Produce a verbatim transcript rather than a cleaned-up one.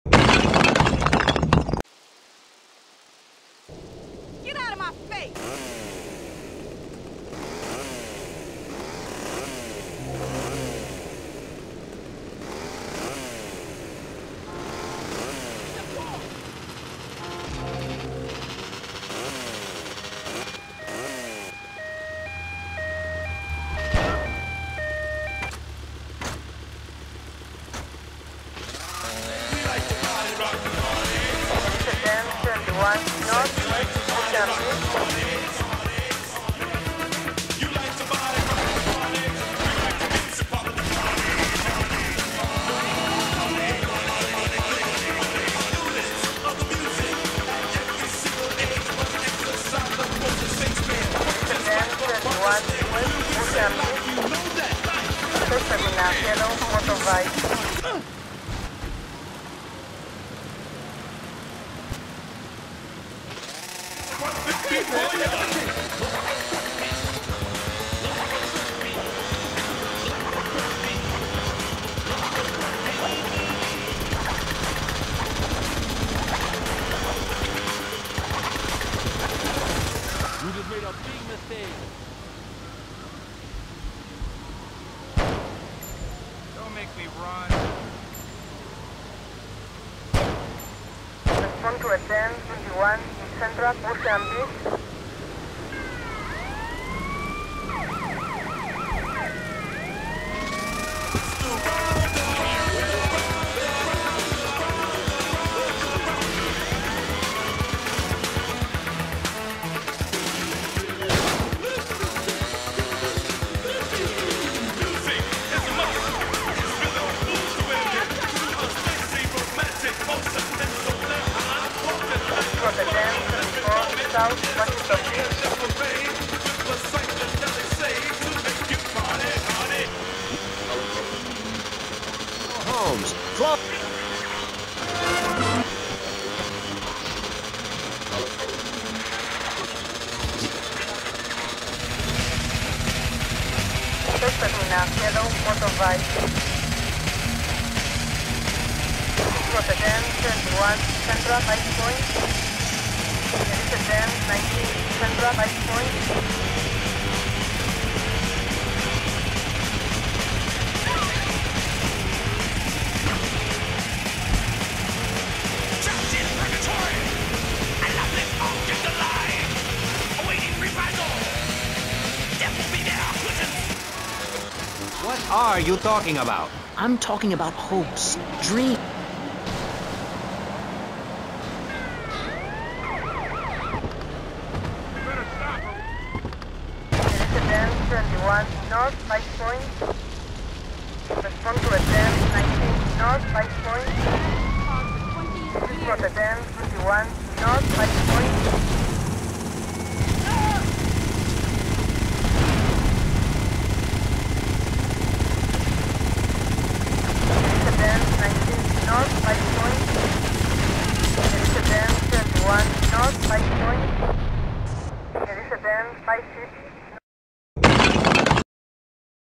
Get out of my face! You just made a big mistake. Don't make me run. Respond to a ten twenty-one Central Mozambique. Holmes, flop. Terminado, motorbike. Rotterdam, twenty-one, Central Ice Point. Rotterdam, nineteen, Central Ice Point. What are you talking about? I'm talking about hopes, dreams. twenty-one North Ice Point. Respond to Rotterdam nineteen North Ice Point. Rotterdam twenty-one North Ice Point.